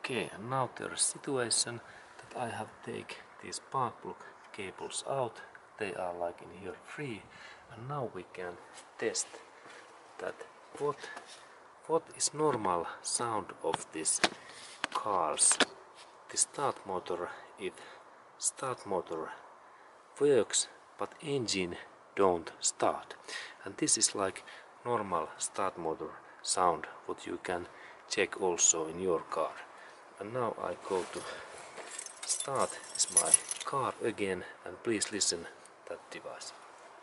Okay, and now there is situation that I have take these spark plug cables out. They are like in here free, and now we can test that what is normal sound of this cars. The start motor, if start motor works but engine don't start, and this is like normal start motor sound what you can check also in your car. And now I go to start is my car again, and please listen that device.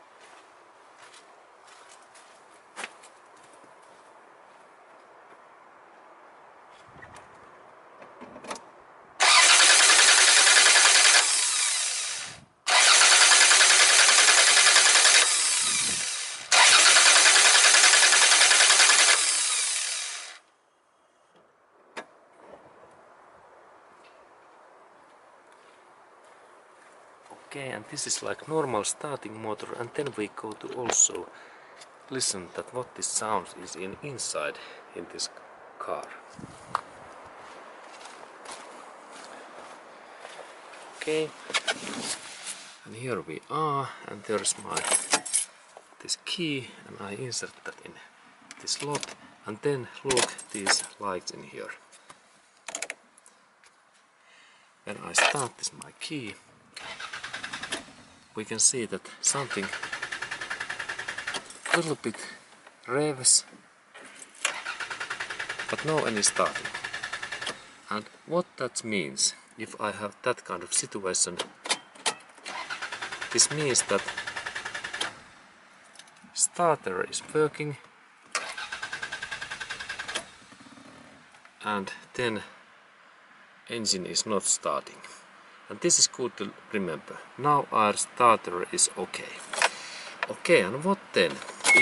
Okay, and this is like normal starting motor, and then we go to also listen that what this sound is inside in this car. Okay, and here we are, and there's my this key, and I insert that in this slot, and then look these lights in here. When I start this my key, we can see that something a little bit revs, but no any starting. And what that means, if I have that kind of situation, this means that starter is working, and then engine is not starting. And this is good to remember. Now our starter is okay. Okay, and what then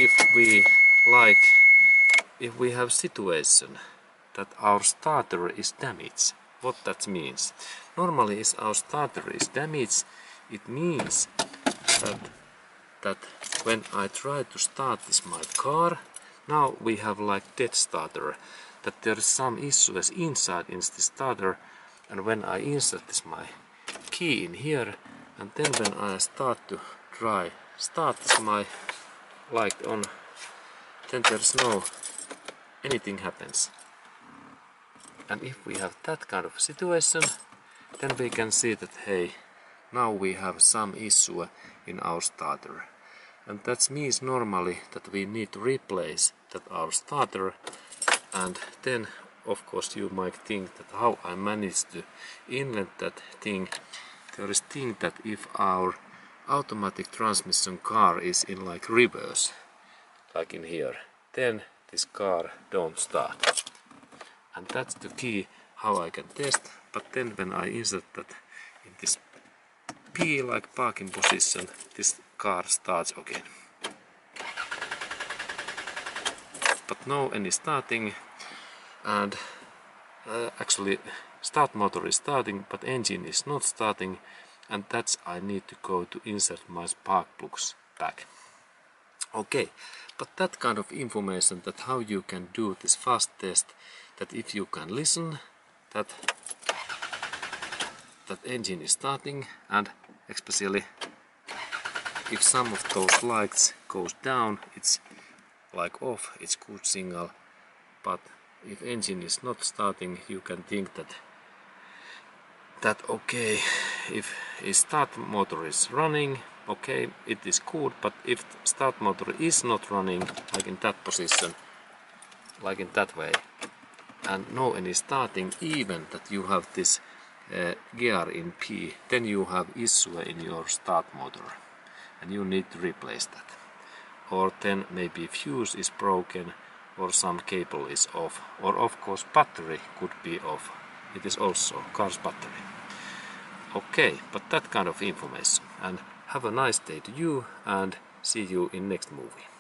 if we have situation that our starter is damaged? What that means? Normally, if our starter is damaged, it means that when I try to start this my car, now we have like dead starter, that there is some issues inside in the starter, and when I insert this my key in here, and then when I start to start this my light on, then there's no anything happens. And if we have that kind of situation, then we can see that hey, now we have some issue in our starter, and that means normally that we need to replace that our starter. And then of course you might think that how I managed to invent that thing. There is thing that if our automatic transmission car is in like reverse, like in here, then this car don't start. And that's the key how I can test. But then when I insert that in this P like parking position, this car starts again. But no any starting, and actually start motor is starting, but engine is not starting, and that's I need to go to insert my spark plugs back. Okay, but that kind of information that how you can do this fast test, that if you can listen that engine is starting, and especially if some of those lights goes down, it's like off, it's good signal. But if engine is not starting, you can think that okay, if start motor is running, okay, it is good. But if start motor is not running, like in that position, like in that way, and no any starting, even that you have this gear in P, then you have issue in your start motor, and you need to replace that. Or then maybe fuse is broken, or some cable is off, or of course battery could be off. It is also car's battery. Okay, but that kind of information. And have a nice day to you, and see you in next movie.